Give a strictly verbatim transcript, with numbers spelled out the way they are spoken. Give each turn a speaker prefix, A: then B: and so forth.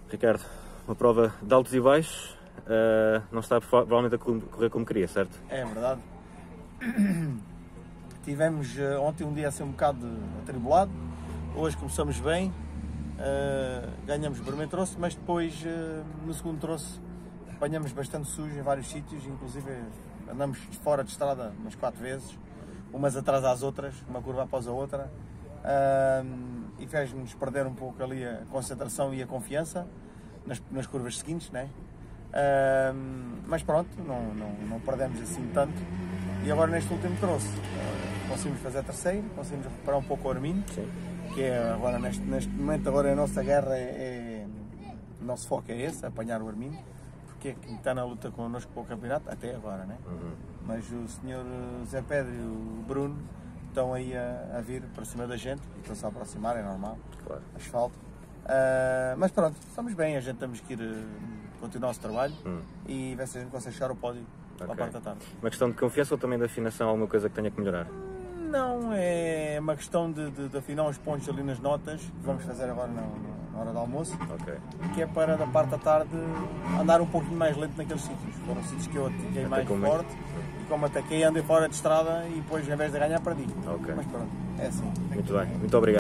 A: Ricardo, uma prova de altos e baixos, uh, não está provavelmente a correr como queria, certo?
B: É verdade. Tivemos uh, ontem um dia assim um bocado atribulado, hoje começamos bem, uh, ganhamos o primeiro troço, mas depois uh, no segundo troço apanhamos bastante sujo em vários sítios, inclusive andamos fora de estrada umas quatro vezes, umas atrás às outras, uma curva após a outra. Uh, e fez-nos perder um pouco ali a concentração e a confiança nas, nas curvas seguintes, né? Uh, mas pronto, não, não, não perdemos assim tanto. E agora neste último troço uh, conseguimos fazer terceiro, conseguimos recuperar um pouco o Arminho, que é agora neste, neste momento agora a nossa guerra é, é o nosso foco é esse, apanhar o Arminho, porque é que está na luta connosco para o campeonato até agora, né? Uhum. Mas o senhor Zé Pedro e o Bruno estão aí a, a vir para cima da gente e estão-se a aproximar, é normal, claro. Asfalto. Uh, mas pronto, estamos bem, a gente temos que ir uh, continuar o nosso trabalho hum. e ver se a gente consegue chegar ao pódio okay. para a parte da tarde.
A: Uma questão de confiança ou também de afinação, alguma coisa que tenha que melhorar?
B: Não, é uma questão de, de, de afinar os pontos ali nas notas, que vamos fazer agora na, na hora do almoço, okay. que é para da parte da tarde andar um pouquinho mais lento naqueles sítios. Foram sítios que eu ataquei mais forte e como ataquei andei fora de estrada e depois em vez de ganhar perdi. Okay. Mas pronto, é assim.
A: Muito bem, muito obrigado.